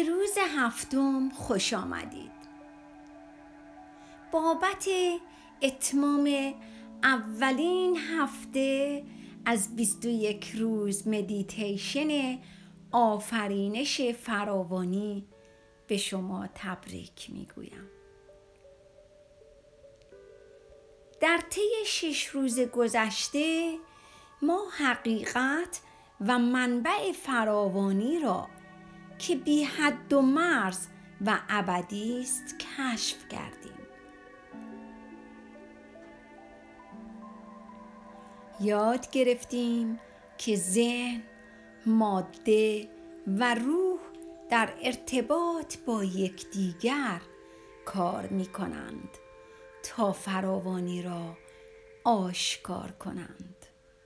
روز هفتم خوش آمدید. بابت اتمام اولین هفته از 21 روز مدیتیشن آفرینش فراوانی به شما تبریک میگویم. در طی 6 روز گذشته ما حقیقت و منبع فراوانی را که بی حد و مرز و ابدی است کشف کردیم. یاد گرفتیم که ذهن، ماده و روح در ارتباط با یکدیگر کار می کنند تا فراوانی را آشکار کنند.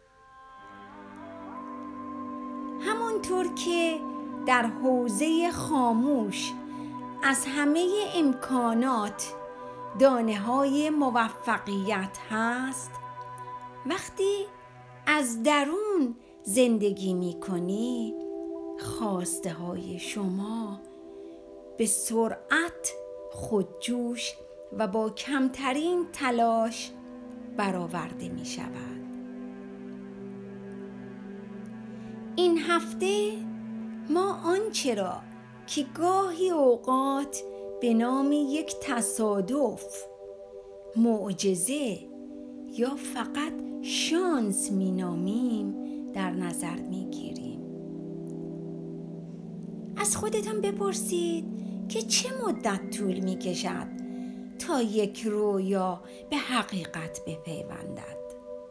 همانطور که در حوزه خاموش از همه امکانات دانه‌های موفقیت هست، وقتی از درون زندگی می‌کنی، خواسته های شما به سرعت خودجوش و با کمترین تلاش برآورده می شود. این هفته ما آنچه را که گاهی اوقات به نام یک تصادف، معجزه یا فقط شانس می نامیم در نظر می گیریم. از خودتان بپرسید که چه مدت طول می کشد تا یک رویا به حقیقت بپیوندد.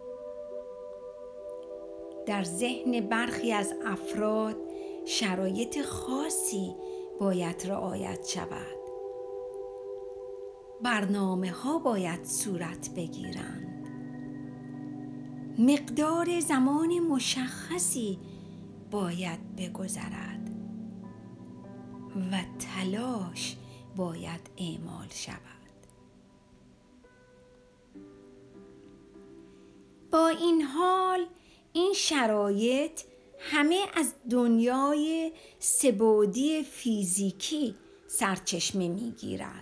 در ذهن برخی از افراد شرایط خاصی باید رعایت شود. برنامه‌ها باید صورت بگیرند. مقدار زمان مشخصی باید بگذرد و تلاش باید اعمال شود. با این حال این شرایط همه از دنیای سه‌بعدی فیزیکی سرچشمه می‌گیرد.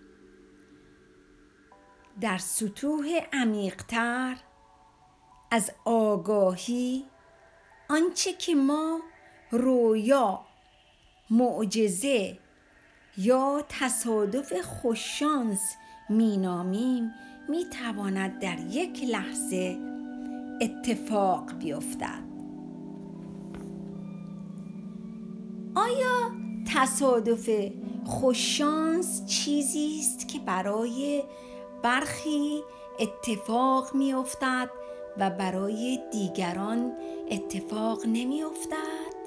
در سطوح عمیق‌تر از آگاهی، آنچه که ما رویا، معجزه یا تصادف خوششانس مینامیم، میتواند در یک لحظه اتفاق بیفتد. آیا تصادف خوششانس چیزی است که برای برخی اتفاق میافتد و برای دیگران اتفاق نمیافتد؟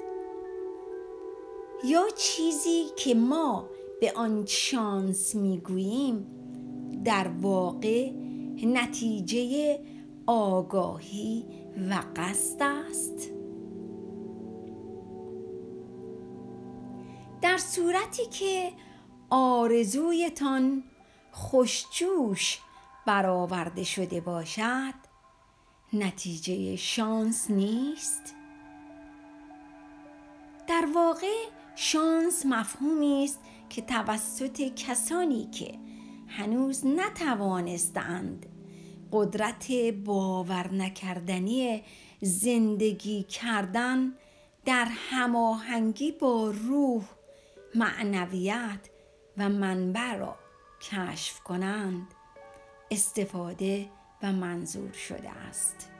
یا چیزی که ما به آن شانس میگوییم در واقع نتیجه آگاهی و قصد است؟ در صورتی که آرزویتان خوشجوش برآورده شده باشد، نتیجه شانس نیست؟ در واقع شانس مفهومی است که توسط کسانی که هنوز نتوانستند قدرت باور نکردنی زندگی کردن در هماهنگی با روح، معنویت و منبع را کشف کنند استفاده و منظور شده است.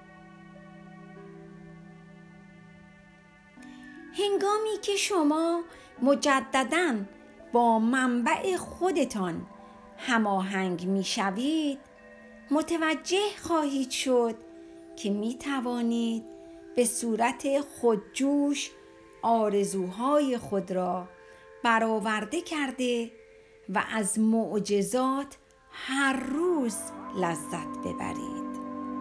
هنگامی که شما مجدداً با منبع خودتان هماهنگ می شوید، متوجه خواهید شد که می توانید به صورت خودجوش آرزوهای خود را برآورده کرده و از معجزات هر روز لذت ببرید.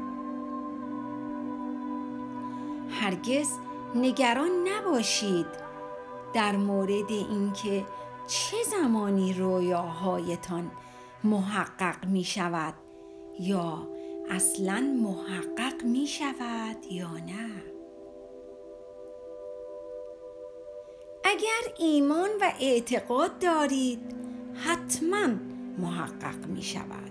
هرگز نگران نباشید در مورد اینکه چه زمانی رویاهایتان محقق می شود یا اصلاً محقق می شود یا نه. اگر ایمان و اعتقاد دارید حتما محقق می شود.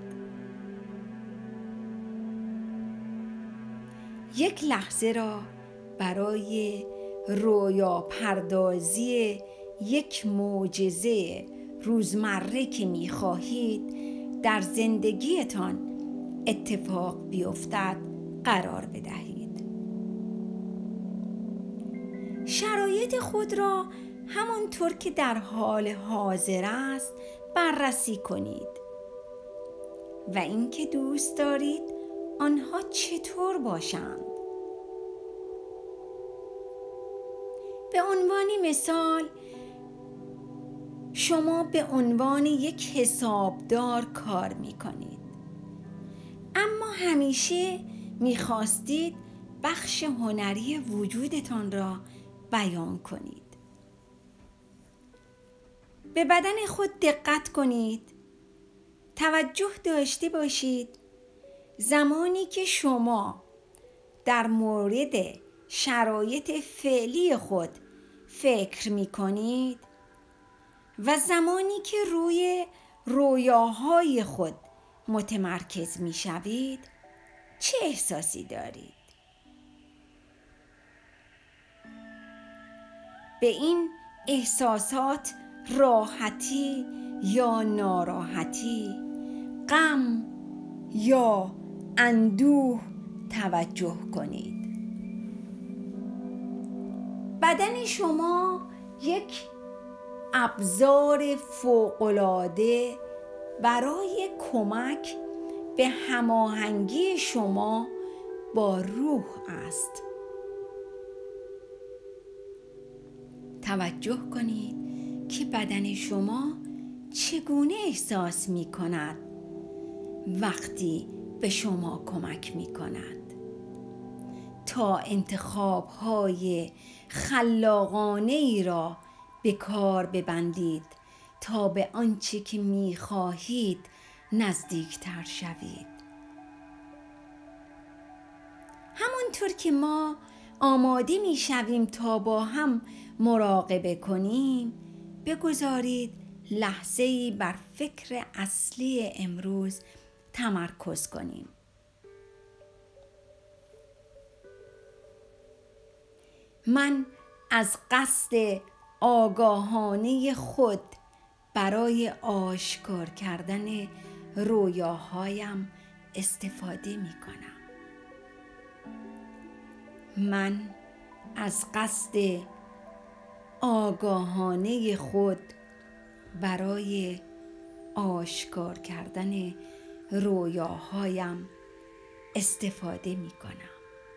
یک لحظه را برای رویا پردازی یک معجزه روزمره که می خواهید در زندگیتان اتفاق بیفتد قرار بدهید. شرایط خود را همانطور که در حال حاضر است بررسی کنید و اینکه دوست دارید آنها چطور باشند. به عنوان مثال شما به عنوان یک حسابدار کار می کنید، اما همیشه می خواستید بخش هنری وجودتان را بیان کنید. به بدن خود دقت کنید. توجه داشته باشید زمانی که شما در مورد شرایط فعلی خود فکر می کنید و زمانی که روی رویاهای خود متمرکز می شوید چه احساسی دارید؟ به این احساسات راحتی یا ناراحتی، غم یا اندوه توجه کنید. بدن شما یک ابزار فوق‌العاده برای کمک به هماهنگی شما با روح است. توجه کنید که بدن شما چگونه احساس می کند وقتی به شما کمک می کند تا انتخاب‌های خلاقانه ای را به کار ببندید تا به آنچه که می خواهید نزدیکتر شوید. همانطور که ما آماده می شویم تا با هم مراقبه کنیم، بگذارید لحظه‌ای بر فکر اصلی امروز تمرکز کنیم. من از قصد آگاهانه خود برای آشکار کردن رویاهایم استفاده می کنم. من از قصد آگاهانه خود برای آشکار کردن رویاهایم استفاده می کنم.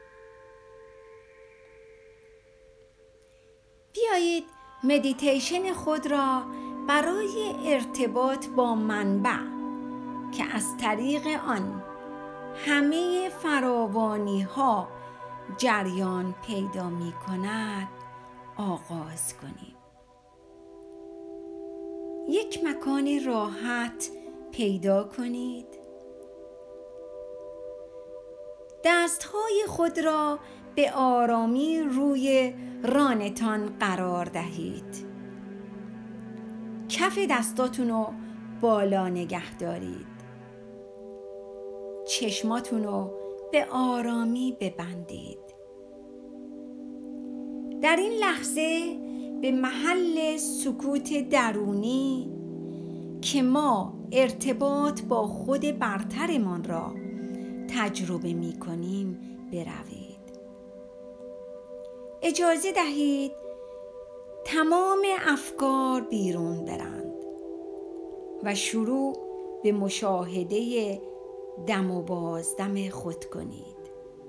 بیایید مدیتیشن خود را برای ارتباط با منبع که از طریق آن همه فراوانی ها جریان پیدا می کند آغاز کنیم. یک مکان راحت پیدا کنید. دستهای خود را به آرامی روی رانتان قرار دهید. کف دستاتون رو بالا نگه دارید. چشماتون رو به آرامی ببندید. در این لحظه به محل سکوت درونی که ما ارتباط با خود برترمان را تجربه می کنیم بروید. اجازه دهید تمام افکار بیرون برند و شروع به مشاهده دم و بازدم خود کنید.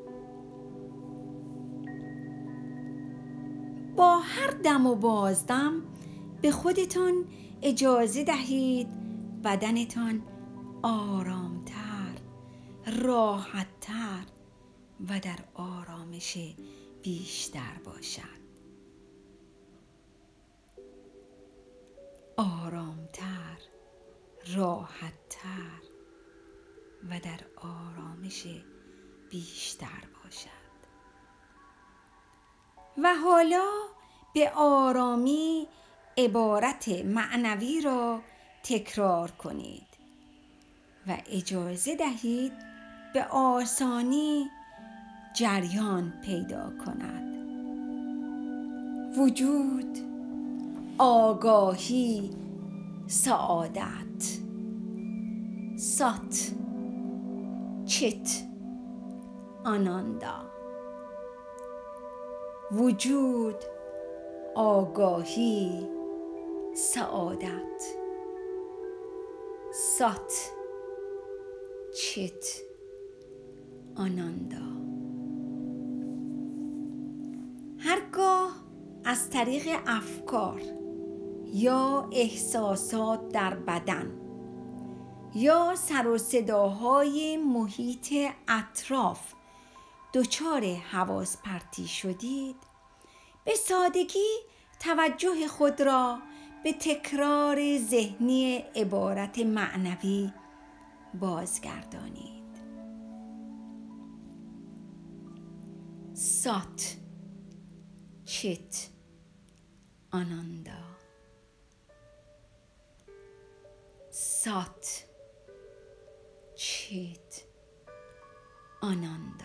با هر دم و بازدم به خودتان اجازه دهید بدنتان آرامتر، راحتتر و در آرامش بیشتر باشد. آرامتر، راحتتر و در آرامش بیشتر باشد. و حالا به آرامی عبارت معنوی را تکرار کنید و اجازه دهید به آسانی جریان پیدا کند. وجود، آگاهی، سعادت. سات، چت، آناندا. وجود، آگاهی، سعادت. سات، چت، آناندا. هرگاه از طریق افکار یا احساسات در بدن یا سر و صداهای محیط اطراف دچار حواس پرتی شدید، به سادگی توجه خود را به تکرار ذهنی عبارت معنوی بازگردانید. سات، چت، آناندا. سات، چت، آناندا.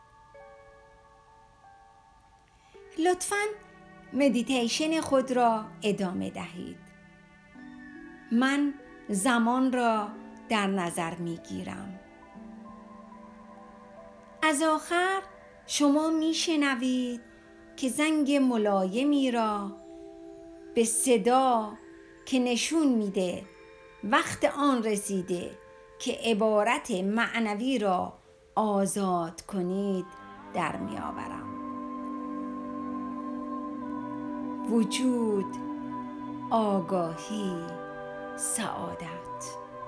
لطفاً مدیتیشن خود را ادامه دهید. من زمان را در نظر میگیرم. از آخر شما میشنوید که زنگ ملایمی را به صدا که نشون میده وقت آن رسیده که عبارت معنوی را آزاد کنید در میآورم. وجود، آگاهی، سعادت.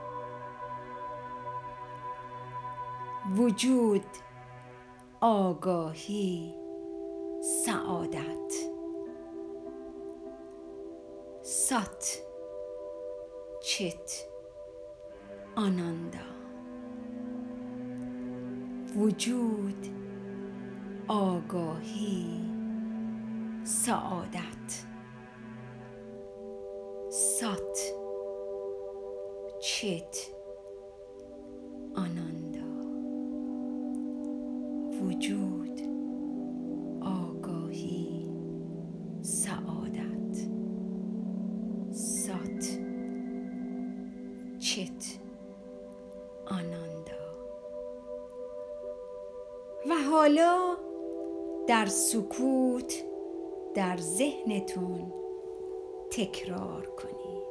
وجود، آگاهی، سعادت. سات، چت، آناندا. وجود، آگاهی، سعادت. سات، چت، آناندا. وجود، آگاهی، سعادت. سات، چت، آناندا. و حالا در سکوت در ذهنتون تکرار کنید.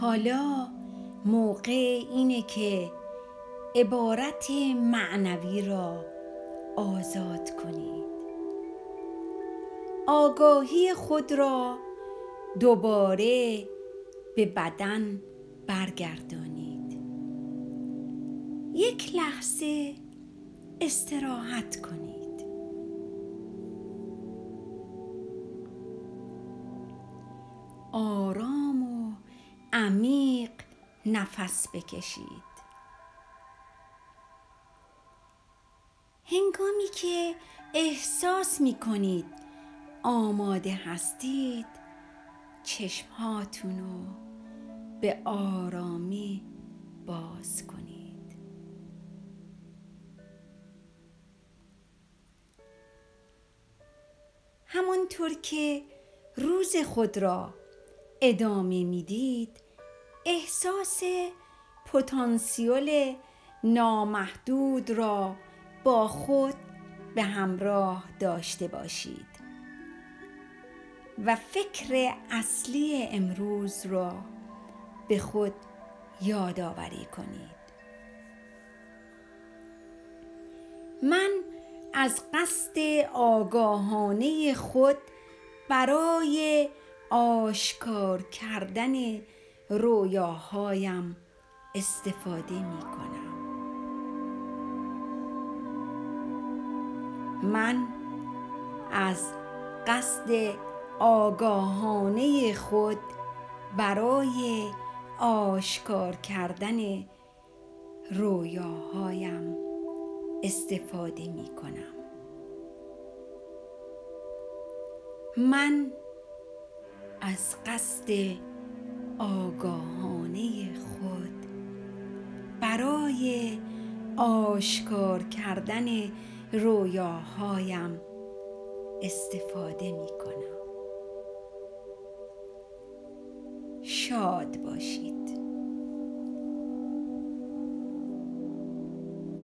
حالا موقع اینه که عبارت معنوی را آزاد کنید. آگاهی خود را دوباره به بدن برگردانید. یک لحظه استراحت کنید. آرام و عمیق نفس بکشید. هنگامی که احساس می کنید آماده هستید، چشمهاتون رو به آرامی باز کنید. همانطور که روز خود را ادامه میدید، احساس پتانسیل نامحدود را با خود به همراه داشته باشید و فکر اصلی امروز را به خود یادآوری کنید. من از قصد آگاهانه خود برای آشکار کردن رویاهایم استفاده می کنم. من از قصد آگاهانه خود برای آشکار کردن رویاهایم استفاده می کنم. من از قصد آگاهانه خود برای آشکار کردن رویاهایم استفاده می کنم. شاد باشید.